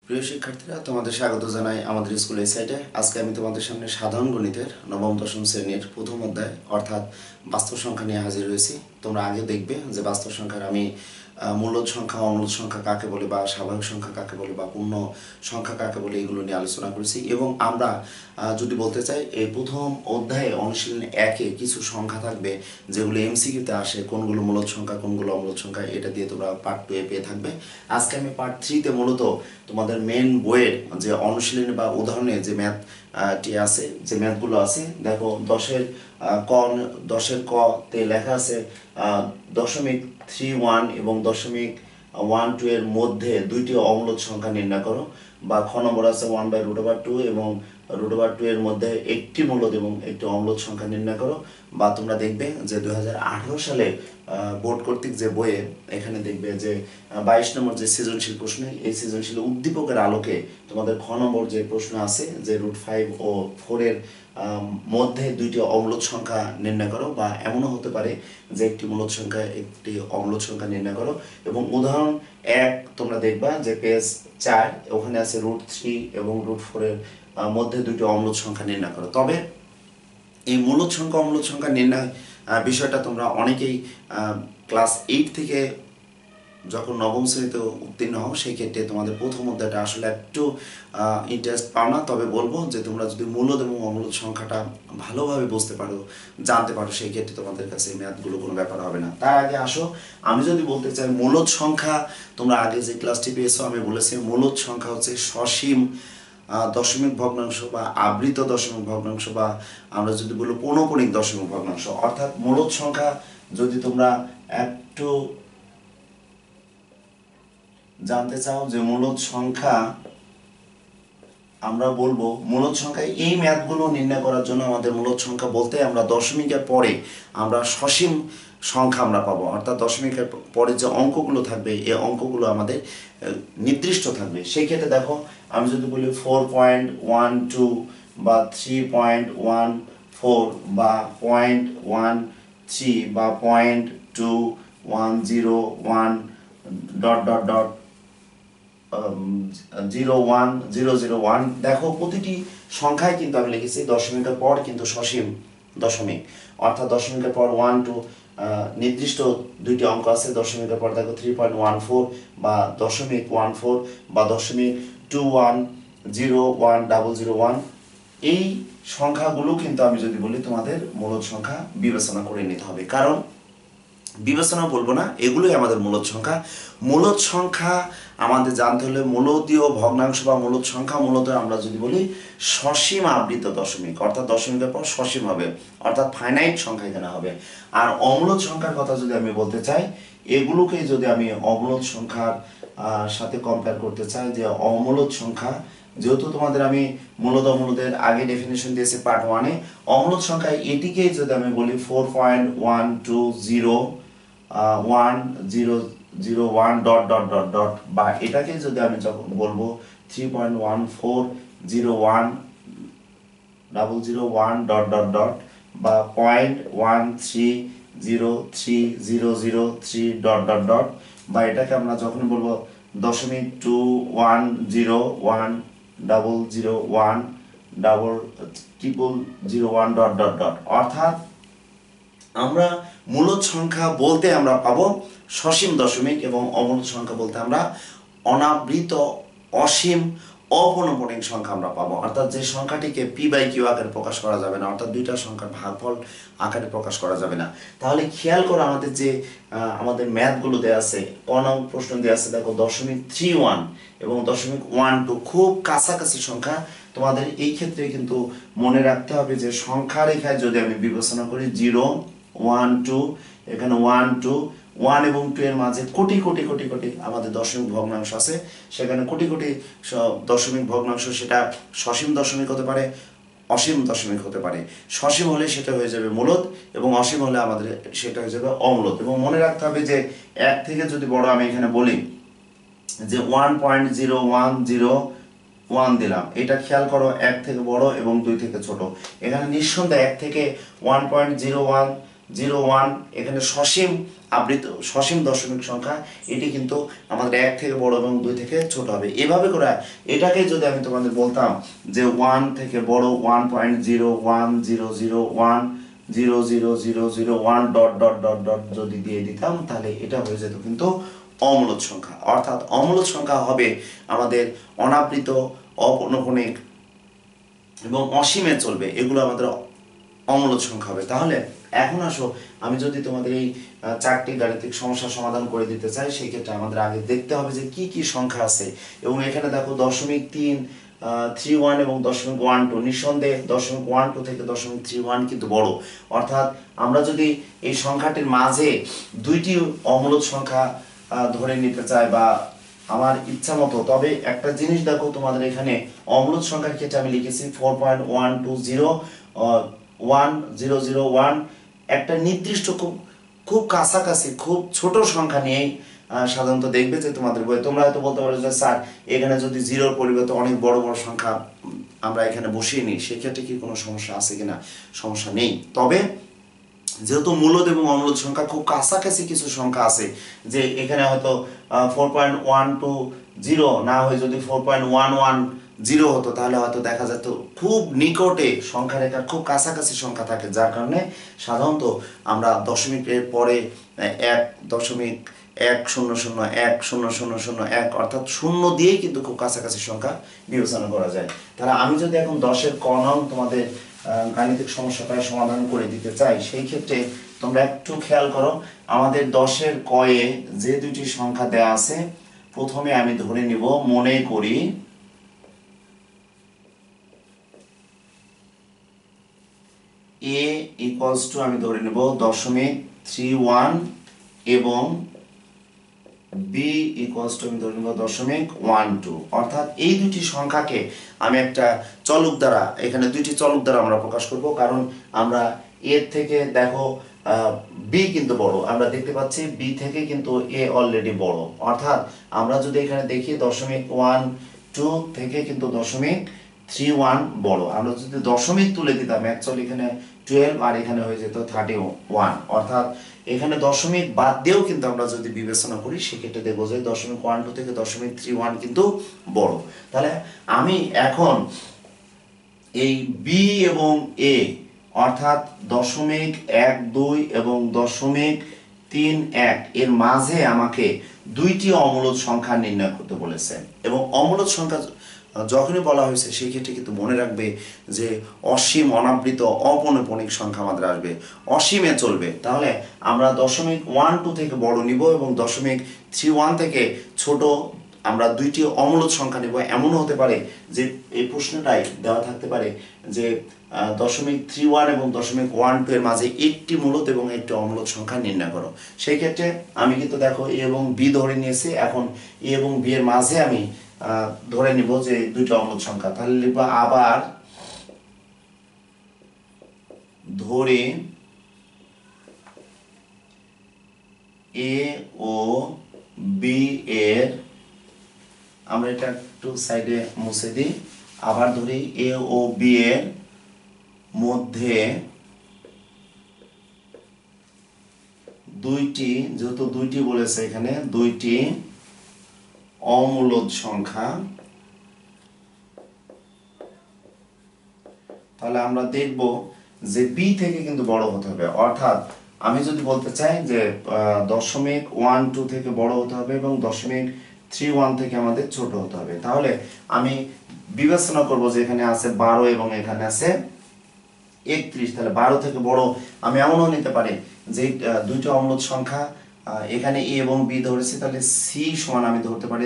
প্রিয় শিক্ষার্থীরা, তোমাদের স্বাগত জানাই আমাদের স্কুলের সাইটে। আজকে আমি তোমাদের সামনে সাধারণ গণিতের নবম দশম শ্রেণীর প্রথম অধ্যায় অর্থাৎ বাস্তব সংখ্যা নিয়ে হাজির হয়েছি। তোমরা আগে দেখবে যে বাস্তব সংখ্যার আমি মূলদ সংখ্যা, অমূলদ সংখ্যা কাকে বলে, বা স্বাভাবিক সংখ্যা কাকে বলে, বা পূর্ণ সংখ্যা কাকে বলে, এগুলো নিয়ে আলোচনা করেছি। এবং আমরা যদি বলতে চাই, এই প্রথম অধ্যায়ে অনুশীলন 1-এ কিছু সংখ্যা থাকবে যেগুলো এমসিকিউতে আসে, কোনগুলো মূলদ সংখ্যা কোনগুলো অমূলদ সংখ্যা, এটা দিয়ে তোমরা পার্ট 2-এ পেয়ে থাকবে। আজকে আমি পার্ট 3-তে মূলত তোমাদের মেন বইয়ের যে অনুশীলনী বা উদাহরণে যে ম্যাথটি আছে, যে ম্যাথগুলো আছে, দেখো 10-এর ক তে লেখা আছে 0.31 এবং 0.12 এর মধ্যে দুইটি অমূলদ সংখ্যা নির্ণয় করো। বা খ নম্বর আছে 1/√2 এবং √2 এর মধ্যে একটি মূলদ এবং একটি অমূলদ সংখ্যা নির্ণয় করো। বা তোমরা দেখবে যে 2018 সালে বোর্ড কর্তৃক যে বইয়ে এখানে দেখবে যে 22 নম্বর যে সৃজনশীল প্রশ্ন, এই সৃজনশীল উদ্দীপকের আলোকে তোমাদের খ নম্বর যে প্রশ্ন আছে যে √5 ও 4 এর মধ্যে দুইটি অমূলদ সংখ্যা নির্ণয় করো। বা এমনও হতে পারে যে একটি মূলদ সংখ্যা একটি অমূলদ সংখ্যা নির্ণয় করো। এবং উদাহরণ 1 তোমরা দেখবা যে পেজ 4, ওখানে আছে √3 এবং √4 এর মধ্যে দুইটি অমূলদ সংখ্যা নির্ণয় করো। তবে এই মূলদ সংখ্যা অমূলদ সংখ্যা নির্ণয় বিষয়টা তোমরা অনেকেই ক্লাস 8 থেকে যখন নবম শ্রেণীতে উত্তীর্ণ হও, সেই ক্ষেত্রে তোমাদের প্রথম অধ্যায়টা আসলে একটু ইন্টারেস্ট পাও না। তবে বলবো যে তোমরা যদি মূলদ এবং অমূলদ সংখ্যাটা ভালোভাবে বুঝতে পারো, জানতে পারো, সেই ক্ষেত্রে তোমাদের কাছে এই ম্যাথগুলো কোনো ব্যাপার হবে না। তার আগে আসো, আমি যদি বলতে চাই মূলদ সংখ্যা, তোমরা আগে যে ক্লাসটি পেয়েছো আমি বলেছি মূলদ সংখ্যা হচ্ছে সসীম দশমিক ভগ্নাংশ বা আবৃত দশমিক ভগ্নাংশ, বা আমরা যদি বলি পৌনঃপুনিক দশমিক ভগ্নাংশ। অর্থাৎ মূলদ সংখ্যা যদি তোমরা একটু জানতে চাও যে মূলদ সংখ্যা, আমরা বলবো মূলদ সংখ্যা, এই ম্যাথগুলো নির্ণয় করার জন্য আমাদের মূলদ সংখ্যা বলতে আমরা দশমিকের পরে আমরা সসীম সংখ্যা আমরা পাবো। অর্থাৎ দশমিকের পরে যে অঙ্কগুলো থাকবে, এই অঙ্কগুলো আমাদের নির্দিষ্ট থাকবে। সেই ক্ষেত্রে দেখো, আমি যদি বলি 4.12 বা 3.14 বা 0.13 বা 0.2101 ... 01001, দেখো প্রতিটি সংখ্যায় কিন্তু আমি লিখেছি দশমিকের পর কিন্তু সসীম দশমিক। অর্থাৎ দশমিকের পর 1 2 নির্দিষ্ট দুইটি অঙ্ক আছে। দশমিকের পর দেখো 3.14 বা 0.14 বা 0.21010001, এই সংখ্যাগুলো কিন্তু আমি যদি বলি তোমাদের মূলদ সংখ্যা বিবেচনা করে নিতে হবে। কারণ বিবেচনা বলবো না, এগুলোই আমাদের মূলদ সংখ্যা। মূলদ সংখ্যা আমাদের জানতে হলে মূলদীয় ভগ্নাংশ বা মূলদ সংখ্যা মূলত আমরা যদি বলি সসীম আবৃত দশমিক, অর্থাৎ দশমিকের পর সসীম হবে, অর্থাৎ ফাইনাইট সংখ্যা এখানে হবে। আর অমূলদ সংখ্যার কথা যদি আমি বলতে চাই, এগুলোকে যদি আমি অমূলদ সংখ্যার সাথে কম্পেয়ার করতে চাই, যে অমূলদ সংখ্যা, যেহেতু তোমাদের আমি মূলদ অমূলদের আগে ডেফিনেশন দিয়েছি পার্ট 1-এ, অমূলদ সংখ্যা এটিকেই যদি আমি বলি 4.1201 বা এটাকে যদি আমি যখন বলবো 3.1401 বা 0.130303 বা এটাকে আমরা যখন বলবো 0.2101001001 অর্থাৎ আমরা মূলদ সংখ্যা বলতে আমরা পাবো সসীম দশমিক, এবং অমূলদ সংখ্যা বলতে আমরা অনাবৃত অসীম অপৌনঃপুনিক সংখ্যা আমরা পাবো। অর্থাৎ যে সংখ্যাটিকে p/q আকারে প্রকাশ করা যাবে না, অর্থাৎ দুইটা সংখ্যার ভাগফল আকারে প্রকাশ করা যাবে না। তাহলে খেয়াল করো, আমাদের যে আমাদের ম্যাথগুলো দেওয়া আছে, প্রশ্ন দেওয়া আছে, দেখো 0.31 এবং 0.12 খুব কাছাকাছি সংখ্যা। তোমাদের এই ক্ষেত্রে কিন্তু মনে রাখতে হবে যে সংখ্যা রেখায় যদি আমি বিবেচনা করি 0 1 2, এখানে 1 2, 1 এবং 2 এর মাঝে কোটি কোটি কোটি কোটি আমাদের দশমিক ভগ্নাংশ আছে। সেখানে কোটি কোটি দশমিক ভগ্নাংশ, সেটা সসীম দশমিক হতে পারে, অসীম দশমিক হতে পারে। সসীম হলে সেটা হয়ে যাবে মূলদ, এবং অসীম হলে আমাদের সেটা হয়ে যাবে অমূলদ। এবং মনে রাখতে হবে যে 1 থেকে যদি বড় আমি এখানে বলি যে 1.0101 দিলাম, এটা খেয়াল করো, 1 থেকে বড় এবং 2 থেকে ছোট। এখানে নিঃসন্দেহে 1 থেকে 1.01 01 এখানে সসীম আবৃত সসীম দশমিক সংখ্যা, এটি কিন্তু আমাদের 1 থেকে বড় এবং 2 থেকে ছোট হবে। এভাবে করে এটাকে যদি আমি তোমাদের বলতাম যে 1 থেকে বড় 1.01000100001 ডট ডট ডট ডট যদি দিয়ে দিতাম, তাহলে এটা হয়ে যেত কিন্তু অমূলদ সংখ্যা। অর্থাৎ অমূলদ সংখ্যা হবে আমাদের অনাবৃত, অপৌনঃপুনিক এবং অসীমে চলবে, এগুলো আমাদের অমূলদ সংখ্যা হবে। তাহলে এখন আসো, আমি যদি তোমাদের এই 4টি গাণিতিক সমস্যার সমাধান করে দিতে চাই, সেই ক্ষেত্রে আমাদের আগে দেখতে হবে যে কি কি সংখ্যা আছে। এবং এখানে দেখো 0.331 এবং 0.12, নিঃসন্দেহে 0.12 থেকে 0.31 কিন্তু বড়। অর্থাৎ আমরা যদি এই সংখ্যাটির মাঝে দুইটি অমূলদ সংখ্যা ধরে নিতে চাই বা আমার ইচ্ছা মতো, তবে একটা জিনিস দেখো, তোমাদের এখানে অমূলদ সংখ্যার ক্ষেত্রে আমি লিখেছি 4.1201001, একটা নির্দিষ্ট খুব খুব কাছাকাছি খুব ছোট সংখ্যা নিয়েই সাধারণত দেখবে যে তোমাদের বই। তোমরা হয়তো বলতে পারো যে স্যার, এখানে যদি জিরোর পরিবর্তে অনেক বড় বড় সংখ্যা আমরা এখানে বসিয়ে নিই, সেক্ষেত্রে কি কোনো সমস্যা আছে কিনা? সমস্যা নেই। তবে যেহেতু মূলদ এবং অমূলদ সংখ্যা খুব কাছাকাছি কিছু সংখ্যা আছে, যে এখানে হয়তো 4.120 না হয়ে যদি 4.110 হতো, তাহলে হয়তো দেখা যেত খুব নিকটে সংখ্যা রেখার খুব কাছাকাছি সংখ্যা থাকে, যার কারণে সাধারণত আমরা দশমিকের পরে 1.100010001 অর্থাৎ শূন্য দিয়েই কিন্তু খুব কাছাকাছি সংখ্যা বিবেচনা করা যায়। তাহলে আমি যদি এখন 10-এর ক নং তোমাদের গাণিতিক সমস্যাটা সমাধান করে দিতে চাই, সেই ক্ষেত্রে তোমরা একটু খেয়াল করো, আমাদের 10-এর কয়ে যে দুটি সংখ্যা দেয়া আছে, প্রথমে আমি ধরে নিব, মনে করি a ইকুয়ালস টু, আমি ধরে নেব 0.31 এবং b ইকুয়ালস টু, আমি ধরে নেব 0.12। অর্থাৎ এই দুটি সংখ্যাকে আমি একটা চলক দ্বারা, এখানে দুইটি চলক দ্বারা আমরা প্রকাশ করব, কারণ আমরা এর থেকে দেখো বি কিন্তু বড়, আমরা দেখতে পাচ্ছি বি থেকে কিন্তু এ অলরেডি বড়। অর্থাৎ আমরা যদি এখানে দেখি 0.12 থেকে কিন্তু 0.31 বড়। আমরা যদি দশমিক তুলে দিতাম, অ্যাকচুয়ালি এখানে 12 আর এখানে হয়ে যেত 31। অর্থাৎ এখানে দশমিক বাদ দিয়েও কিন্তু আমরা যদি বিবেচনা করি, সেক্ষেত্রে দেখবো যে 0.12 থেকে 0.31 কিন্তু বড়। তাহলে আমি এখন এই বি এবং এ অর্থাৎ 0.12 এবং 0.31 এর মাঝে আমাকে দুইটি অমূলদ সংখ্যা নির্ণয় করতে বলেছে। এবং অমূলদ সংখ্যা যখনই বলা হয়েছে, সেই ক্ষেত্রে কিন্তু মনে রাখবে যে অসীম, অনাবৃত, অপৌনঃপুনিক সংখ্যা আমাদের আসবে, অসীমে চলবে। তাহলে আমরা 0.12 থেকে বড় নিব এবং 0.31 থেকে ছোট আমরা দুইটি অমূলদ সংখ্যা নিব। এমনও হতে পারে যে এই প্রশ্নটাই দেওয়া থাকতে পারে যে 0.31 এবং 0.12 এর মাঝে একটি মূলদ এবং একটি অমূলদ সংখ্যা নির্ণয় করো। সেই ক্ষেত্রে আমি কিন্তু দেখো এ এবং বি ধরে নিয়েছি। এখন এ এবং বি এর মাঝে আমি ধরে নিব যে দুইটা অমূলদ সংখ্যা। তাহলে লিখব আবার ধরে এ ও বি এর, আমরা এটা একটু সাইডে মুছে দিই, আবার ধরি এ ও বি এর মধ্যে দুইটি, যেহেতু দুইটি বলেছে এখানে, দুইটি অমূলদ সংখ্যা। তাহলে আমরা দেখব যে বি থেকে কিন্তু বড় হতে হবে। অর্থাৎ আমি যদি বলতে চাই যে 0.12 থেকে বড় হতে হবে এবং 0.31 থেকে আমাদের ছোট হতে হবে, তাহলে আমি বিবেচনা করব যে এখানে আছে 12 এবং এখানে আছে 31। তাহলে 12 থেকে বড় আমি এমনও নিতে পারি যে দুইটা অমূলদ সংখ্যা, এখানে এ এবং বি ধরেছি, তাহলে সি সমান আমি ধরতে পারি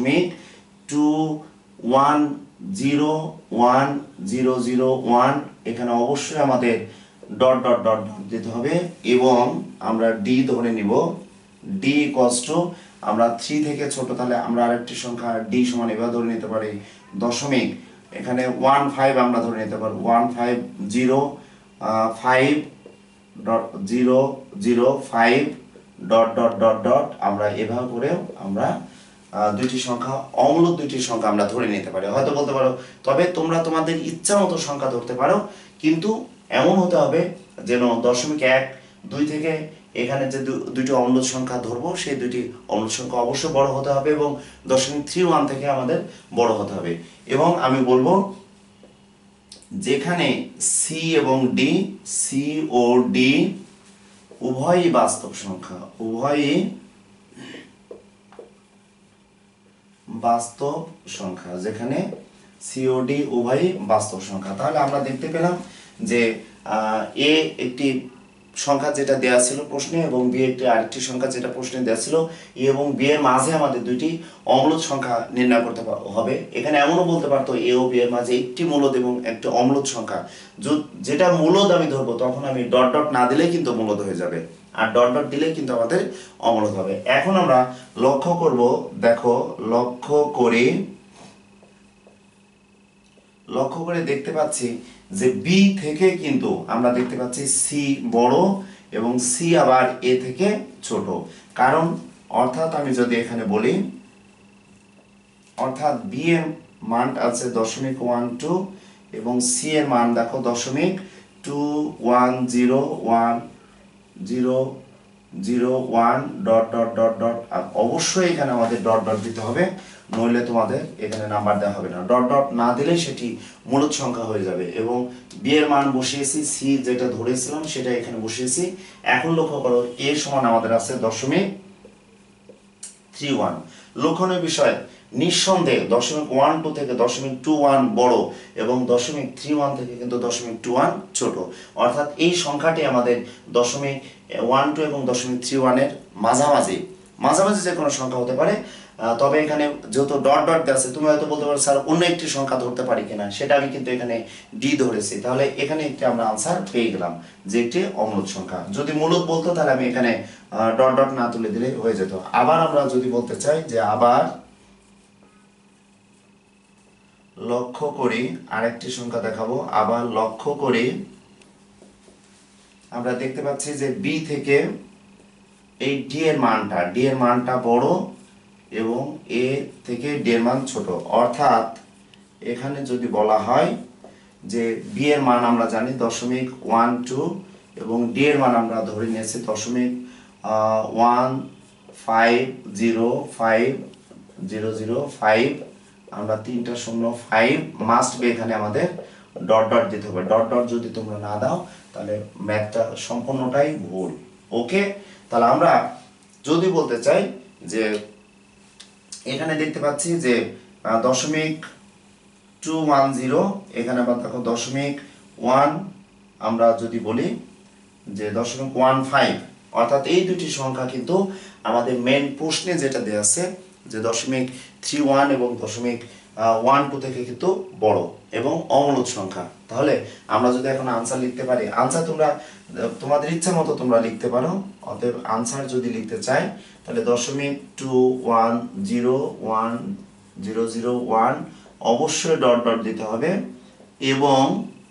0.21010001। এখানে অবশ্যই আমাদের ডট ডট ডট ডট দিতে হবে এবং আমরা ডি ধরে নিব, ডি ইকুয়ালস টু, আমরা 3 থেকে ছোট, তাহলে আমরা আরেকটি সংখ্যা ডি সমান এভাবে ধরে নিতে পারি দশমিক, এখানে 15 আমরা ধরে নিতে পারি 150.005 ডট ডট ডট ডট। আমরা এভাবে করেও আমরা দুইটি সংখ্যা, অমূলদ দুইটি সংখ্যা আমরা ধরে নিতে পারি। হয়তো বলতে পারো তবে তোমরা তোমাদের ইচ্ছা মতো সংখ্যা ধরতে পারো, কিন্তু এমন হতে হবে যেন 0.1 2 থেকে এখানে যে দুইটি অম্লজ সংখ্যা ধরবো সেই দুইটি অম্লজ সংখ্যা অবশ্যই বড় হতে হবে এবং 0.31 থেকে আমাদের বড় হতে হবে। এবং আমি বলবো যেখানে সি এবং ডি, সি ও ডি উভয়ই বাস্তব সংখ্যা, উভয়ই বাস্তব সংখ্যা, যেখানে সিওডি উভয়ই বাস্তব সংখ্যা, তাহলে আমরা দেখতে পেলাম যে এ একটি সংখ্যা যেটা দেওয়া ছিল প্রশ্নে এবং বি একটি আরেকটি সংখ্যা যেটা প্রশ্নে দেওয়া ছিল, এ এবং বি এর মাঝে আমাদের দুইটি অম্লজ সংখ্যা নির্ণয় করতে হবে। এখানে এমনও বলতে পারতো এ ও বি এর মাঝে একটি মূলদ এবং একটি অম্লজ সংখ্যা, যেটা মূলদ আমি ধরবো তখন আমি ডট ডট না দিলেই কিন্তু মূলদ হয়ে যাবে, আর ডট ডট দিলে কিন্তু আমাদের অম্লদ হবে। এখন আমরা লক্ষ্য করব, দেখো লক্ষ্য করে দেখতে পাচ্ছি যে বি থেকে কিন্তু আমরা দেখতে পাচ্ছি সি বড় এবং সি আবার এ থেকে ছোট, কারণ অর্থাৎ আমি যদি এখানে বলি অর্থাৎ বি এর মান আছে 0.12 এবং সি এর মান দেখো 0.2101 ডট ডট ডট ডট, অবশ্যই এখানে আমাদের ডট ডট দিতে হবে, নইলে তোমাদের এখানে নাম্বার দেওয়া হবে না। ডট ডট না দিলে সেটি মূলদ সংখ্যা হয়ে যাবে। এবং বি এর মান বসিয়েছি, সি যেটা ধরেছিলাম সেটা এখানে বসিয়েছি। এখন লক্ষ্য করো এ সমান আমাদের আছে 0.31। লক্ষণীয় বিষয় নিঃসন্দেহে 0.12 থেকে 0.21 বড় এবং 0.31 থেকে কিন্তু 0.21 ছোট, অর্থাৎ এই সংখ্যাটি আমাদের 0.12 এবং 0.31 এর মাঝামাঝি যে কোনো সংখ্যা হতে পারে। তবে এখানে যেহেতু ডট ডট আছে, তুমি হয়তো বলতে পারো স্যার অন্য একটি সংখ্যা ধরতে পারি কিনা, সেটা আমি কিন্তু এখানে ডি ধরেছি, তাহলে এখানে একটি আমরা আনসার পেয়ে গেলাম যে একটি অম্লজ সংখ্যা। যদি মূলদ বলতো তাহলে আমি এখানে ডট ডট না তুলে দিলে হয়ে যেত। আবার আমরা যদি বলতে চাই যে আবার লক্ষ্য করি, আরেকটি সংখ্যা দেখাবো, আবার লক্ষ্য করি আমরা দেখতে পাচ্ছি যে বি থেকে এই ডি এর মানটা বড় এবং এ থেকে ডি এর মান ছোট, অর্থাৎ এখানে যদি বলা হয় যে বি এর মান আমরা জানি 0.12 এবং ডি এর মান আমরা ধরে নিয়েছি 0.1505, আমরা 3টা 0 5 মাস্ট বি, এখানে আমাদের ডট ডট দিতে হবে। ডট ডট যদি তোমরা না দাও তাহলে ম্যাথটা সম্পূর্ণটাই ভুল। ওকে, তাহলে আমরা যদি বলতে চাই যে এখানে দেখতে পাচ্ছি যে 0.210, এখানে আবার দেখো 0.1, আমরা যদি বলি যে 0.15, অর্থাৎ এই দুটি সংখ্যা কিন্তু আমাদের মেন প্রশ্নে যেটা দেওয়া আছে যে 0.31 এবং 0.12 থেকে কিন্তু বড় এবং অম্লজ সংখ্যা। তাহলে আমরা যদি এখন আনসার লিখতে পারি, আনসার তোমরা তোমাদের ইচ্ছা মতো তোমরা লিখতে পারো। অতএব আনসার যদি লিখতে চাই তাহলে 0.21001 অবশ্যই ডট ডট দিতে হবে এবং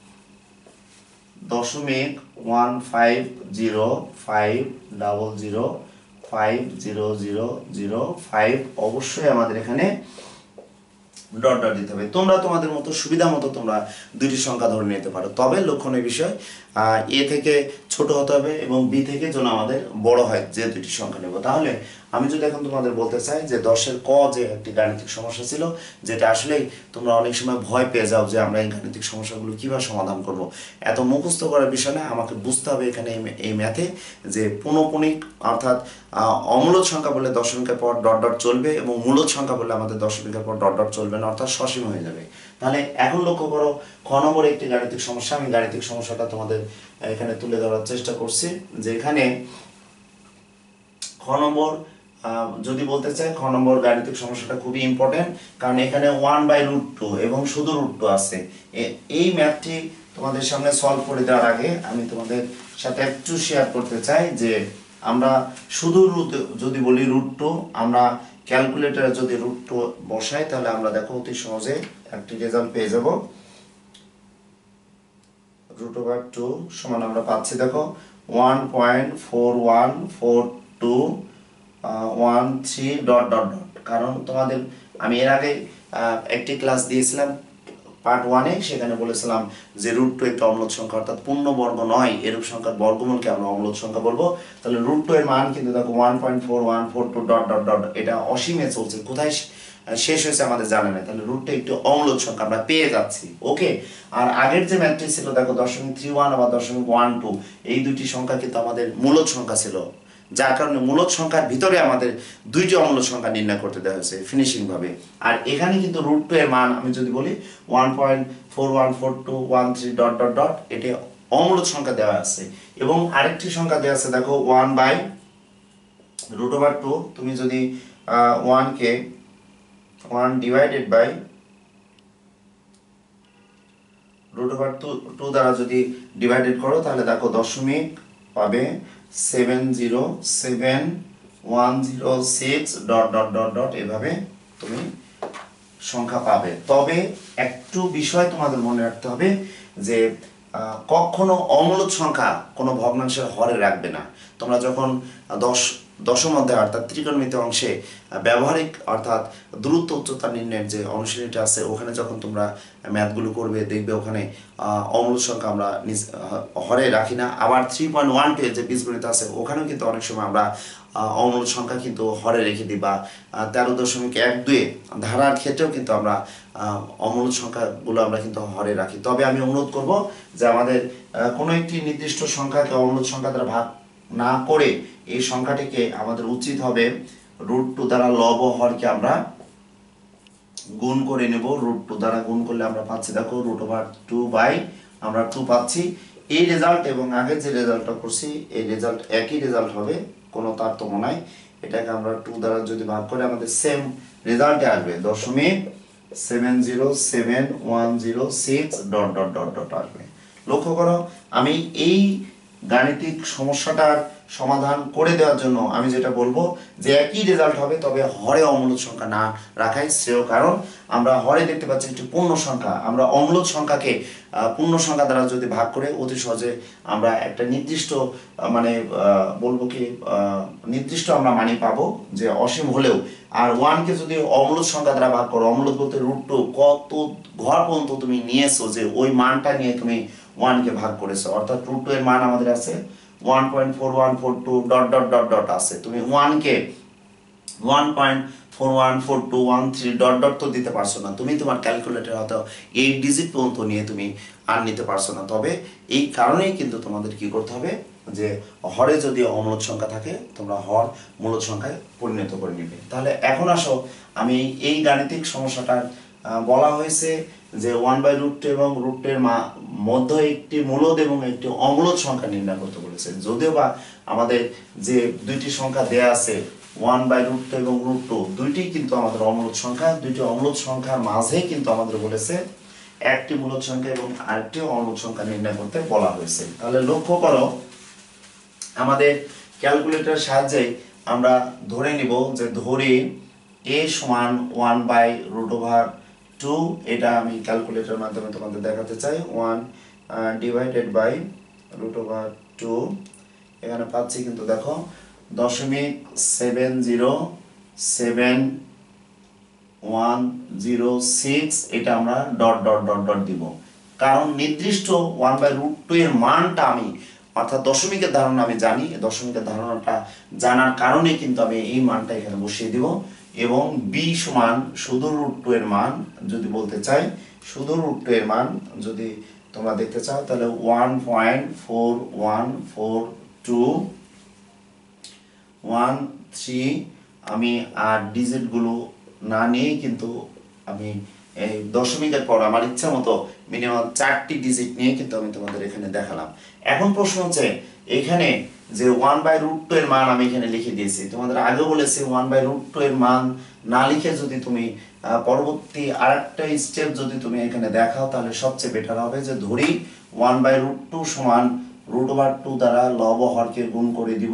0.1505005005 অবশ্যই আমাদের এখানে ডট ডট দিতে হবে। তোমরা তোমাদের মতো সুবিধা মতো তোমরা দুইটি সংখ্যা ধরে নিতে পারো, তবে লক্ষণীয় বিষয় এ থেকে ছোট হতে হবে এবং বি থেকে যেন আমাদের বড় হয় যে দুইটি সংখ্যা নেব। তাহলে আমি যদি এখন তোমাদের বলতে চাই যে 10-এর ক যে একটি গাণিতিক সমস্যা ছিল, যেটা আসলেই তোমরা অনেক সময় ভয় পেয়ে যাও যে আমরা এই গাণিতিক সমস্যাগুলো কিভাবে সমাধান করব, এত মুখস্থ করার বিষয় না, আমাকে বুঝতে হবে এখানে এই ম্যাথে যে পুনঃপুনিক, অর্থাৎ অমূলদ সংখ্যা বললে দশমিকের পর ডট ডট চলবে এবং মূলদ সংখ্যা বললে আমাদের দশমিকের পর ডট ডট চলবে না, অর্থাৎ সসীম হয়ে যাবে। তাহলে এখন লক্ষ্য করো খ নম্বরে একটি গাণিতিক সমস্যা, আমি গাণিতিক সমস্যাটা তোমাদের এখানে তুলে ধরার চেষ্টা করছি। যে এখানে খ নম্বর যদি বলতে চাই, খ নম্বর গাণিতিক সমস্যাটা খুবই ইম্পর্টেন্ট, কারণ এখানে 1/√2 এবং শুধু √2 আছে। এই ম্যাথটি তোমাদের সামনে সলভ করে দেওয়ার আগে আমি তোমাদের সাথে একটু শেয়ার করতে চাই যে আমরা শুধু যদি বলি √2, আমরা ক্যালকুলেটরে যদি √2 বসাই তাহলে আমরা দেখো অতি সহজে একটি রেজাল্ট পেয়ে যাব। √2 সমান আমরা পাচ্ছি দেখো 1.414213 ডট ডট ডট। কারণ তোমাদের আমি এর আগে একটি ক্লাস দিয়েছিলাম পার্ট 1-এ সেখানে বলেছিলাম যে √2 একটা অম্লজ সংখ্যা, অর্থাৎ পূর্ণবর্গ নয় এরূপ সংখ্যার বর্গমূলকে আমরা অম্লজ সংখ্যা বলবো। তাহলে √2 এর মান কিন্তু দেখো 1.4142 ডট ডট ডট, এটা অসীমে চলছে, কোথায় শেষ হয়েছে আমাদের জানা নেই। তাহলে √2 একটি অম্লজ সংখ্যা আমরা পেয়ে যাচ্ছি। ওকে, আর আগের যে ম্যাথটি ছিল দেখো 0.31 আবার 0.12, এই দুটি সংখ্যা কিন্তু আমাদের মূলদ সংখ্যা ছিল, যার কারণে মূলদ সংখ্যার ভিতরে আমাদের দুইটি অম্লজ সংখ্যা নির্ণয় করতে দেওয়া হয়েছে ফিনিশিং ভাবে। আর এখানে কিন্তু √2 এর মান আমি যদি বলি 1.414213 ডট ডট ডট, এটি অম্লজ সংখ্যা দেওয়া আছে। এবং আরেকটি সংখ্যা দেওয়া আছে দেখো 1/√2, তুমি যদি 1 কে 1 ডিভাইডেড বাই √2 দ্বারা যদি ডিভাইডেড করো তাহলে দেখো দশমিক পাবে 7071106 ডট ডট ডট ডট, এভাবে তুমি সংখ্যা পাবে। তবে একটু বিষয় তোমাদের মনে রাখতে হবে যে কখনো অমূলদ সংখ্যা কোনো ভগ্নাংশের হরে রাখবে না। তোমরা যখন দশম অধ্যায় অর্থাৎ ত্রিকোণমিতি অংশে ব্যবহারিক অর্থাৎ দূরত্ব উচ্চতা নির্ণয়ের যে অনুশীলনীটা আছে, ওখানে যখন তোমরা ম্যাথগুলো করবে দেখবে ওখানে অমূলদ সংখ্যা আমরা হরে রাখি না। আবার 3.12 এর যে বীজগণিত আছে ওখানেও কিন্তু অনেক সময় আমরা অমূলদ সংখ্যা কিন্তু হরে রেখে দিই, বা 13.12 ধারার ক্ষেত্রেও কিন্তু আমরা অমূলদ সংখ্যাগুলো আমরা কিন্তু হরে রাখি। তবে আমি অনুরোধ করব যে আমাদের কোনো একটি নির্দিষ্ট সংখ্যাকে অমূলদ সংখ্যা দ্বারা ভাগ না করে এই সংখ্যাটিকে আমাদের উচিত হবে √2 দ্বারা লব হরকে আমরা গুণ করে নেব। √2 দ্বারা গুণ করলে আমরা পাচ্ছি দেখো √2 আমরা 2 পাচ্ছি। এই রেজাল্ট এবং আগের যে রেজাল্টটা করছি এই রেজাল্ট একই রেজাল্ট হবে, কোনো তারতম্য নাই। এটাকে আমরা 2 দ্বারা যদি ভাগ করে আমাদের সেম রেজাল্টে আসবে 0.7071106 ডট ডট ডট ডট আসবে। লক্ষ্য করো, আমি এই গাণিতিক সমস্যাটার সমাধান করে দেওয়ার জন্য আমি যেটা বলবো যে একই রেজাল্ট হবে, তবে হরে অমূলদ সংখ্যা না রাখাই শ্রেয়। কারণ আমরা হরে দেখতে পাচ্ছি একটি পূর্ণ সংখ্যা, আমরা অমূলদ সংখ্যাকে পূর্ণ সংখ্যা দ্বারা যদি ভাগ করে অতি সহজে আমরা একটা নির্দিষ্ট মানে বলবো কি নির্দিষ্ট আমরা মানি পাবো যে অসীম হলেও। আর 1 কে যদি অমূলদ সংখ্যা দ্বারা ভাগ করো, অমূলদ বলতে √2 কত ঘর পর্যন্ত তুমি নিয়েছো যে ওই মানটা নিয়ে তুমি 1 কে ভাগ করেছো, অর্থাৎ √2 এর মান আমাদের আছে 1.4142 ডট ডট ডট ডট আছে। তুমি 1 কে 1.414213 ডট ডট তো দিতে পারছো না, তুমি তোমার ক্যালকুলেটর হয়তো 8 ডিজিট পর্যন্ত নিয়ে তুমি আর নিতে পারছো না। তবে এই কারণেই কিন্তু তোমাদের কি করতে হবে যে হরে যদি অমূলদ সংখ্যা থাকে তোমরা হর মূলদ সংখ্যায় পরিণত করে নিবে। তাহলে এখন আসো, আমি এই গাণিতিক সমস্যাটার বলা হয়েছে যে 1/√2 এবং √2 এর মধ্যে একটি মূলদ এবং একটি অমূলদ সংখ্যা নির্ণয় করতে বলেছে। যদিও বা আমাদের যে দুইটি সংখ্যা দেয়া আছে 1/√2 এবং √2 দুইটি কিন্তু আমাদের অমূলদ সংখ্যা, দুইটি অমূলদ সংখ্যার মাঝে কিন্তু আমাদের বলেছে একটি মূলদ সংখ্যা এবং আরেকটি অমূলদ সংখ্যা নির্ণয় করতে বলা হয়েছে। তাহলে লক্ষ্য করো, আমাদের ক্যালকুলেটরের সাহায্যে আমরা ধরে নিব যে ধরি a সমান 1/√2, এটা আমি ক্যালকুলেটরের মাধ্যমে তোমাদের দেখাতে চাই। 1 ডিভাইডেড বাই √2, এখানে পাচ্ছি কিন্তু দেখো 0.7071106, এটা আমরা ডট ডট ডট ডট দিব, কারণ নির্দিষ্ট 1/√2 এর মানটা আমি অর্থাৎ দশমিকের ধারণা আমি জানি, দশমিকের ধারণাটা জানার কারণে কিন্তু আমি এই মানটা এখানে বসিয়ে দিব। এবং b সমান শুধু √2 এর মান যদি বলতে চাই, শুধু √2 এর মান যদি তোমরা দেখতে চাও তাহলে 1.414213, আমি আর ডিজিট গুলো না নিয়েই কিন্তু আমি এই দশমিকের পর আমার ইচ্ছা মতো মিনিমাম 4টি ডিজিট নিয়ে কিন্তু আমি তোমাদের এখানে দেখালাম। এখন প্রশ্ন হচ্ছে এখানে যে 1/√2 এর মান আমি এখানে লিখে দিয়েছি, তোমাদের আগে বলেছি 1/√2 এর মান না লিখে যদি তুমি পরবর্তী আরেকটা স্টেপ যদি তুমি এখানে দেখাও তাহলে সবচেয়ে বেটার হবে যে ধরি 1/√2 সমান √2 দ্বারা লব হরকে গুণ করে দিব,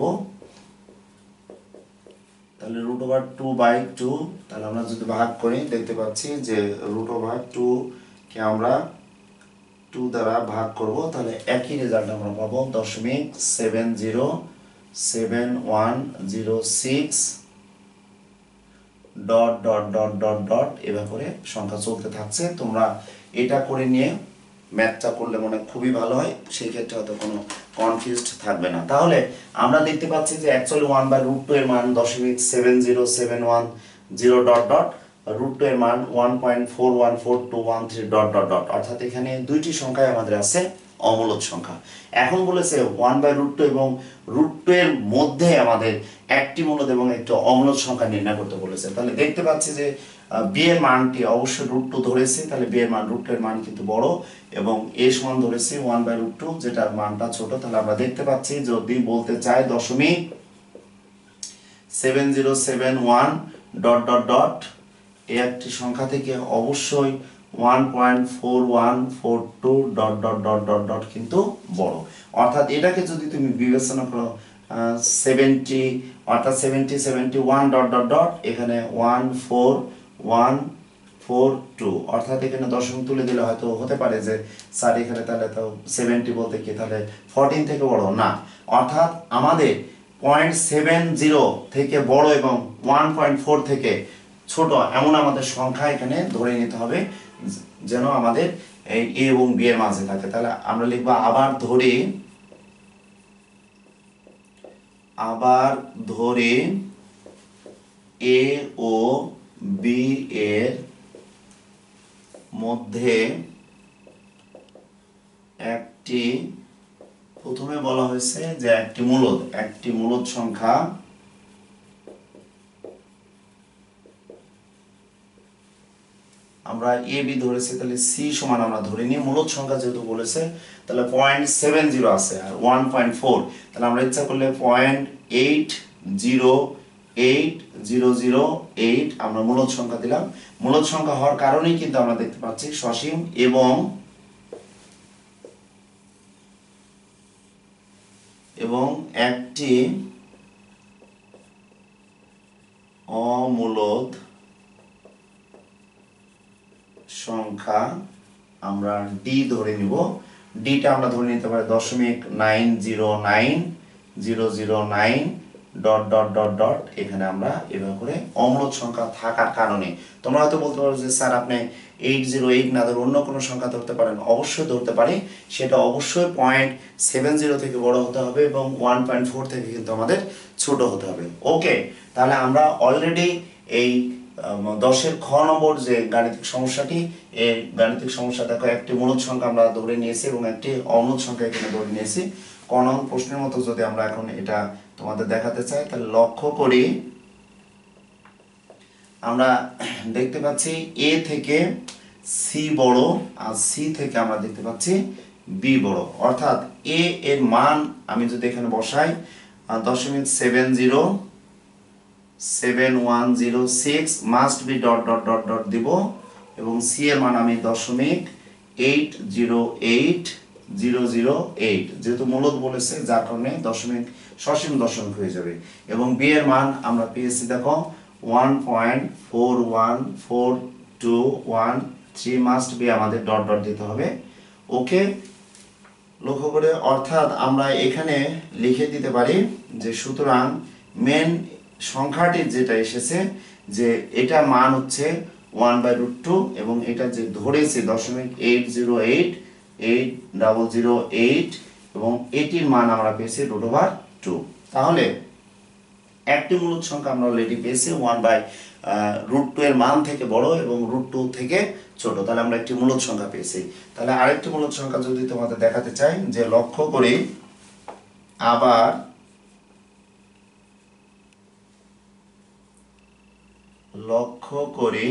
তাহলে √2/2, তাহলে আমরা যদি ভাগ করি দেখতে পাচ্ছি যে √2 কে আমরা 2 দ্বারা ভাগ করব, তাহলে একই রেজাল্ট আমরা পাবো 0.7071106 dot dot dot dot dot এভাবে করে সংখ্যা চলতে থাকছে। তোমরা এটা করে নিয়ে ম্যাথটা করলে মনে খুবই ভালো হয়, সেই ক্ষেত্রে হয়তো কোনো কনফিউজড থাকবে না। তাহলে আমরা দেখতে পাচ্ছি যে অ্যাকচুয়ালি 1/√2 এর মান 0.707110 ডট ডট, √2 এর মান 1.414213 ডট ডট ডট, অর্থাৎ এখানে দুইটি সংখ্যাই আমাদের আছে অমূলদ সংখ্যা। এখন বলেছে 1/√2 এবং √2 এর মধ্যে আমাদের একটি মূলদ এবং একটি অমূলদ সংখ্যা নির্ণয় করতে বলেছে। তাহলে দেখতে পাচ্ছি যে বি এর মানটি অবশ্যই √2 ধরেছে, তাহলে বি এর মান √2 এর মান কিন্তু বড়, এবং এ সমান ধরেছে 1/√2 যেটার মানটা ছোট। তাহলে আমরা দেখতে পাচ্ছি যদি বলতে চাই 0.7071 ডট ডট ডট এই একটি সংখ্যা থেকে অবশ্যই 1.4142 dot dot dot dot dot কিন্তু বড়। অর্থাৎ এটাকে যদি তুমি বিবেচনা করো 70 অর্থাৎ 71 ডট ডট ডট, এখানে 14142, অর্থাৎ এখানে দশমিক তুলে দিলে হয়তো হতে পারে যে স্যার এখানে তাহলে তো 70 বলতে কি তাহলে 14 থেকে বড় না, অর্থাৎ আমাদের 0.70 থেকে বড় এবং 1.4 থেকে ছোট এমন আমাদের সংখ্যা এখানে ধরে নিতে হবে, যেন আমাদের এই এ এবং বি এর মাঝে থাকে। তাহলে আমরা লিখবো আবার ধরে এ ও বি এর মধ্যে একটি, প্রথমে বলা হয়েছে যে একটি মূলদ সংখ্যা আমরা এ বি ধরেছি, তাহলে সি সমান আমরা ধরে নিই মূলদ সংখ্যা যেহেতু বলেছে, তাহলে 0.70 আছে আর 1.4, তাহলে আমরা ইচ্ছা করলে 0.808008 আমরা মূলদ সংখ্যা দিলাম। মূলদ সংখ্যা হওয়ার কারণেই কিন্তু আমরা দেখতে পাচ্ছি সসীম এবং একটি অমূলদ সংখ্যা আমরা ডি ধরে নিব। ডিটা আমরা ধরে নিতে পারি 0.909009 ডট ডট ডট ডট, এখানে আমরা এভাবে করে অমূলদ সংখ্যা থাকার কারণে। তোমরা হয়তো বলতে পারো যে স্যার আপনি 808 না ধরে অন্য কোনো সংখ্যা ধরতে পারেন, অবশ্যই ধরতে পারি, সেটা অবশ্যই 0.70 থেকে বড় হতে হবে এবং 1.4 থেকে কিন্তু আমাদের ছোট হতে হবে। ওকে, তাহলে আমরা অলরেডি এই 10-এর খ নম্বর যে গাণিতিক সমস্যাটি, এই গাণিতিক সমস্যা দেখো একটি মূলদ সংখ্যা আমরা ধরে নিয়েছি এবং একটি অমূলদ সংখ্যা এখানে ধরে নিয়েছি। ক নং প্রশ্নের মতো যদি আমরা এখন এটা তোমাদের দেখাতে চাই, তাহলে লক্ষ্য করি আমরা দেখতে পাচ্ছি এ থেকে সি বড় আর সি থেকে আমরা দেখতে পাচ্ছি বি বড়, অর্থাৎ এ এর মান আমি যদি এখানে বসাই 0.7106 must be dot dot dot dot দিব, এবং সি এর মান আমি 0.808008, যেহেতু মূলদ বলেছে যার কারণে সসীম দশমিক হয়ে যাবে, এবং বি এর মান আমরা পেয়েছি দেখো 1.414213 মাস্ট বি আমাদের ডট ডট দিতে হবে। ওকে, লক্ষ্য করে, অর্থাৎ আমরা এখানে লিখে দিতে পারি যে সুতরাং মেন সংখ্যাটি যেটা এসেছে যে এটা মান হচ্ছে 1/√2 এবং এটা যে ধরেছে 0.80880008 এবং এটির মান আমরা পেয়েছি √2। তাহলে একটি মূলদ সংখ্যা আমরা অলরেডি পেয়েছি 1/√2 এর মান থেকে বড় এবং √2 থেকে ছোট, তাহলে আমরা একটি মূলদ সংখ্যা পেয়েছি। তাহলে আরেকটি মূলদ সংখ্যা যদি তোমাদের দেখাতে চাই, যে লক্ষ্য করি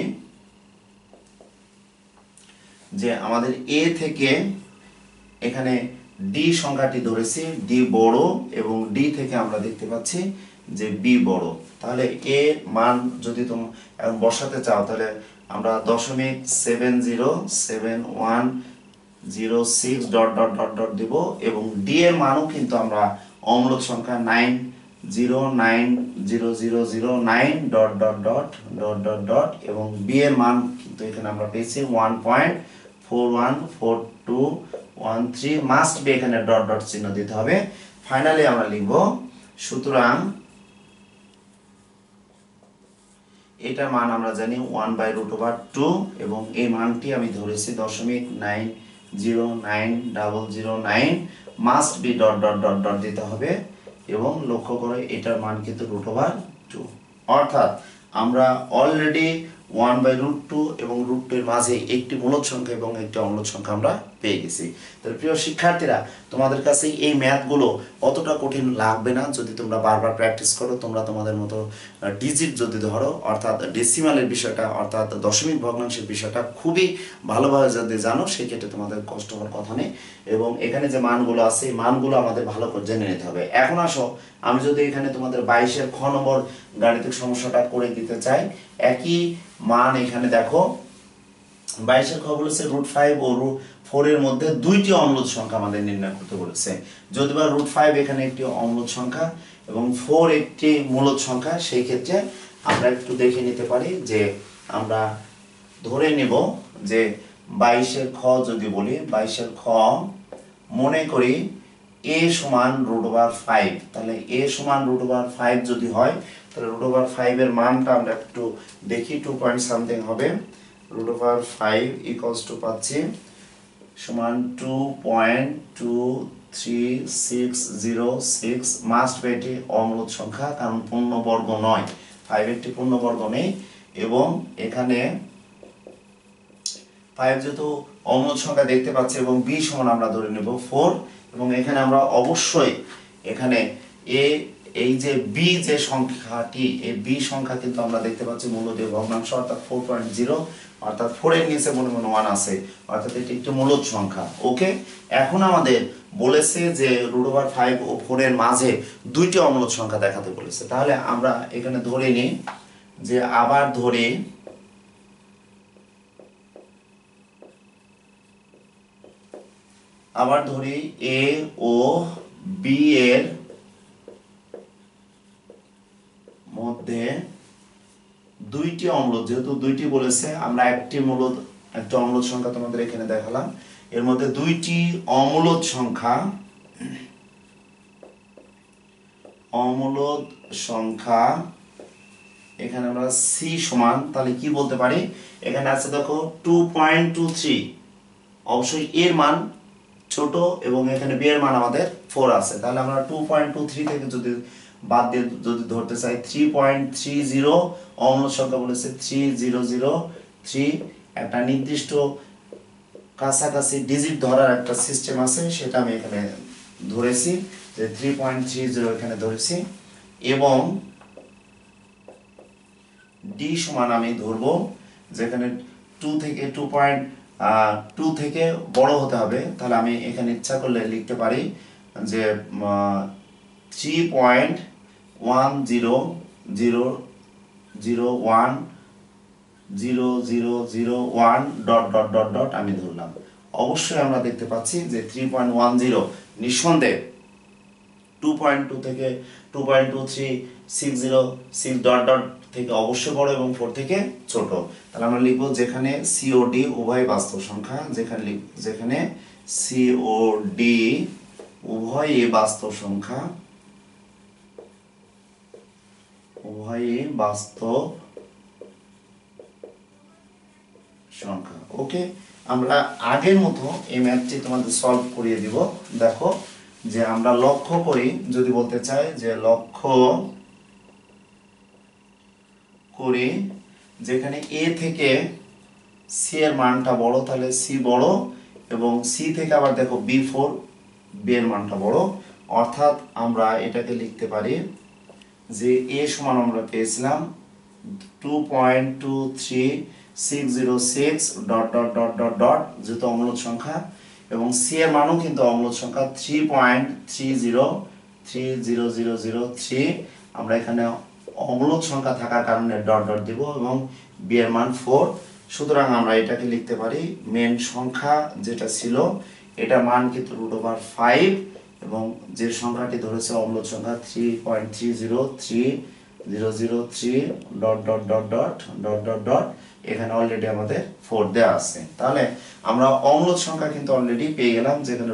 যে আমাদের এ থেকে এখানে ডি সংখ্যাটি ধরেছি, ডি বড় এবং ডি থেকে আমরা দেখতে পাচ্ছি যে বি বড়। তাহলে এ মান যদি তুমি এখন বসাতে চাও, তাহলে আমরা 0.707106 ডট ডট ডট ডট দিব, এবং ডি এর মানও কিন্তু আমরা অমূলদ সংখ্যা 90900009 dot dot dot dot dot dot, এবং বি এর মান কিন্তু এখানে আমরা পেয়েছি 1.414213 মাস্ট বি, এখানে ডট ডট চিহ্ন দিতে হবে। ফাইনালি আমরা লিখব সুতরাং এটার মান আমরা জানি 1/√2 এবং এই মানটি আমি ধরেছি 0.909009 must be dot dot dot dot দিতে হবে এবং লক্ষ্য করে এটার মান কিন্তু √2 অর্থাৎ আমরা অলরেডি 1/√2 এবং √2 এর মাঝে একটি মূলদ সংখ্যা এবং একটি অম্লদ সংখ্যা আমরা পেয়ে গেছি। তাহলে প্রিয় শিক্ষার্থীরা, তোমাদের কাছে এই ম্যাথগুলো অতটা কঠিন লাগবে না যদি তোমরা বারবার প্র্যাকটিস করো। তোমরা তোমাদের মতো ডিজিট যদি ধরো, অর্থাৎ ডেসিমালের বিষয়টা অর্থাৎ দশমিক ভগ্নাংশের বিষয়টা খুবই ভালোভাবে যদি জানো, সেক্ষেত্রে তোমাদের কষ্ট হওয়ার কথা নেই। এবং এখানে যে মানগুলো আছে এই মানগুলো আমাদের ভালো করে জেনে নিতে হবে। এখন আসো, আমি যদি এখানে তোমাদের 22-এর খ নম্বর গাণিতিক সমস্যাটা করে দিতে চাই, একই মান এখানে দেখো 22-এর খ বলেছে √5 ও √4 এর মধ্যে দুইটি অম্লদ সংখ্যা আমাদের নির্ণয় করতে বলেছে। যদি বা √5 এখানে একটি অম্লদ সংখ্যা এবং 4 একটি মূলদ সংখ্যা, সেই ক্ষেত্রে আমরা একটু দেখে নিতে পারি যে আমরা ধরে নেব যে 22-এর খ যদি বলি, 22-এর খ মনে করি a সমান √5, তাহলে a সমান √5 যদি হয় তাহলে √5 এর মানটা আমরা একটু দেখি 2 পয়েন্ট সামথিং হবে। √5 ইকুয়ালস টু পাচ্ছি সমান 2.23606 মাস্ট বি এটি অম্লদ সংখ্যা, কারণ পূর্ণবর্গ নয়, 5 একটি পূর্ণবর্গ নেই। এবং এখানে 5 যেহেতু অম্লদ সংখ্যা দেখতে পাচ্ছি এবং b সমান আমরা ধরে নেব 4, এবং এখানে আমরা অবশ্যই এখানে এই যে b যে সংখ্যাটি, এই b সংখ্যা কিন্তু আমরা দেখতে পাচ্ছি মূলদীয় ভগ্নাংশ অর্থাৎ 4.0, অর্থাৎ 4 এর নিচে মনে মনে 1 আছে, অর্থাৎ এটি একটি মূলদ সংখ্যা। ওকে, এখন আমাদের বলেছে যে √5 ও 4 এর মাঝে দুইটি অম্লদ সংখ্যা দেখাতে বলেছে। তাহলে আমরা এখানে ধরে নিই যে আবার ধরি a ও b এর মধ্যে দুইটি অম্লদ, যেহেতু দুইটি বলেছে আমরা একটি অম্লদ সংখ্যা তোমাদের এখানে দেখালাম, এর মধ্যে দুইটি অম্লদ সংখ্যা এখানে আমরা c সমান, তাহলে কি বলতে পারি, এখানে আছে দেখো 2.23, অবশ্যই এর মান ছোট এবং এখানে b এর মান আমাদের 4 আছে, তাহলে আমরা 2.23 থেকে যদি বাদ দিয়ে যদি ধরতে চাই 3.30 অম্লদ সংখ্যা বলেছে 3003, একটা নির্দিষ্ট কাছাকাছি ডিজিট ধরার একটা সিস্টেম আছে, সেটা আমি এখানে ধরেছি যে 3.30 এখানে ধরেছি। এবং d সমান আমি ধরবো যেখানে 2 থেকে বড় হতে হবে, তাহলে আমি এখানে ইচ্ছা করলে লিখতে পারি যে 3.10001001 ডট ডট ডট ডট আমি ধরলাম। অবশ্যই আমরা দেখতে পাচ্ছি যে 3.10 নিঃসন্দেহে 2.2 থেকে 2.23606 ডট ডট থেকে অবশ্যই বড় এবং 4 থেকে ছোট। তাহলে আমরা লিখব যেখানে COD উভয় বাস্তব সংখ্যা, যেখানে COD উভয়ই বাস্তব সংখ্যা, ওকে, আমরা আগের মতো এই ম্যাথটি তোমাদের সলভ করিয়ে দিব। দেখো যে আমরা লক্ষ্য করি, যদি বলতে চাই যে লক্ষ্য করি যেখানে a থেকে c এর মানটা বড়, তাহলে c বড়, এবং c থেকে আবার দেখো b4, b এর মানটা বড়, অর্থাৎ আমরা এটাকে লিখতে পারি যে a সমান আমরা পেয়েছিলাম 2.23606 dot dot dot dot dot, যেহেতু অম্লদ সংখ্যা, এবং c এর মানও কিন্তু অম্লদ সংখ্যা 3.303003, আমরা এখানে অম্লদ সংখ্যা থাকার কারণে ডট ডট দিব, এবং b এর মান 4। সুতরাং আমরা এটাকে লিখতে পারি মেন সংখ্যা যেটা ছিল এটা মান কিন্তু √5, এবং যে সংখ্যাটি ধরেছে অম্লদ সংখ্যা 3.303003 dot dot dot dot dot dot dot, এখানে অলরেডি আমাদের 4 দেওয়া আছে। তাহলে আমরা অম্লদ সংখ্যা কিন্তু অলরেডি পেয়ে গেলাম, যেখানে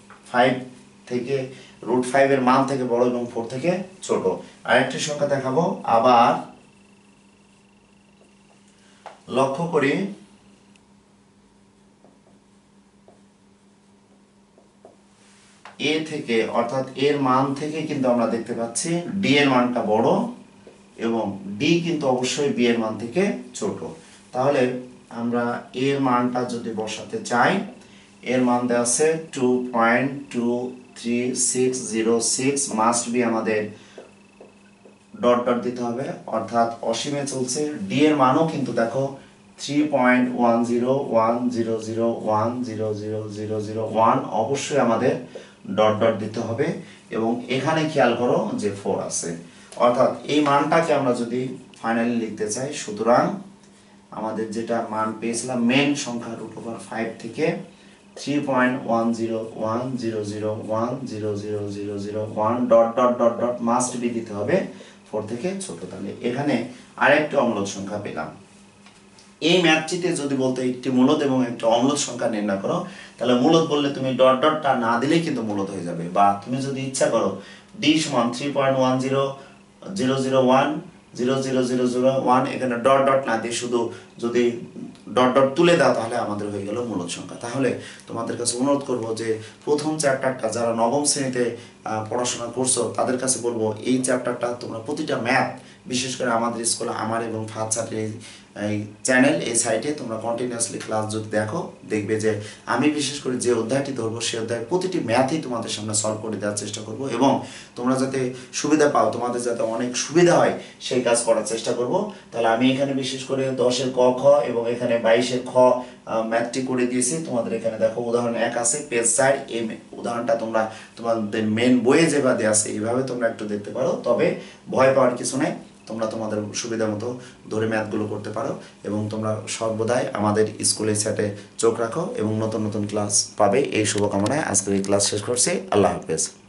√5 এর মান থেকে বড় এবং 4 থেকে ছোট। আরেকটি সংখ্যা দেখাবো, আবার লক্ষ্য করি এ থেকে অর্থাৎ এর মান থেকে কিন্তু আমরা দেখতে পাচ্ছি ডি এর মানটা বড় এবং ডি কিন্তু অবশ্যই বি এর মান থেকে ছোট। তাহলে আমরা এর মানটা যদি বসাতে চাই, এর মান দেওয়া আছে 2.23606 মাস্ট বি আমাদের ডট ডট দিতে হবে, অর্থাৎ অসীমে চলছে। ডি এর মানও কিন্তু দেখো 3.101000100001 অবশ্যই আমাদের ডট ডট দিতে হবে এবং এখানে খেয়াল করো যে 4 আছে, অর্থাৎ এই মানটাকে আমরা যদি ফাইনালি লিখতে চাই, সুতরাং আমাদের যেটা মান পেয়েছিলাম মেন সংখ্যা √5 থেকে 3.101000100001 dot dot dot dot must be দিতে হবে 4 থেকে ছোট। তাহলে এখানে আরেকটা অম্লজ সংখ্যা পেলাম। এই ম্যাথটিতে যদি বলতে একটি মূলদ এবং একটা অম্লজ সংখ্যা নির্ণয় করো, তাহলে মূলদ বললে তুমি ডট ডটটা না দিলেই কিন্তু মূলদ হয়ে যাবে। বা তুমি যদি ইচ্ছা করো ডি সমান 3.1000100001 এখানে ডট ডট না দিয়ে শুধু যদি ডট ডট তুলে দাও তাহলে আমাদের হয়ে গেল মূলদ সংখ্যা। তাহলে তোমাদের কাছে অনুরোধ করব যে প্রথম চ্যাপ্টারটা যারা নবম শ্রেণীতে পড়াশোনা করছো তাদের কাছে বলবো এই চ্যাপ্টারটা তোমরা প্রতিটা ম্যাথ, বিশেষ করে আমাদের স্কুলে আমার এবং ফাহাদ স্যারের এই চ্যানেল, এই সাইটে তোমরা কন্টিনিউয়াসলি ক্লাস যদি দেখো, দেখবে যে আমি বিশেষ করে যে অধ্যায়টি ধরবো সেই অধ্যায়ের প্রতিটি ম্যাথই তোমাদের সামনে সলভ করে দেওয়ার চেষ্টা করব এবং তোমরা যাতে সুবিধা পাও, তোমাদের যাতে অনেক সুবিধা হয় সেই কাজ করার চেষ্টা করব। তাহলে আমি এখানে বিশেষ করে 10-এর ক খ এবং এখানে 22-এর খ ম্যাথটি করে দিয়েছি। তোমাদের এখানে দেখো উদাহরণ 1 আছে পেজ 4, এই উদাহরণটা তোমরা তোমাদের মেন বইয়ে যেভাবে দেওয়া আছে এইভাবে তোমরা একটু দেখতে পারো, তবে ভয় পাওয়ার কিছু নাই, তোমরা তোমাদের সুবিধা মতো ধরে ম্যাথগুলো করতে পারো এবং তোমরা সর্বদাই আমাদের স্কুলের চ্যাটে চোখ রাখো এবং নতুন নতুন ক্লাস পাবে এই শুভকামনায় আজকের এই ক্লাস শেষ করছি। আল্লাহ হাফেজ।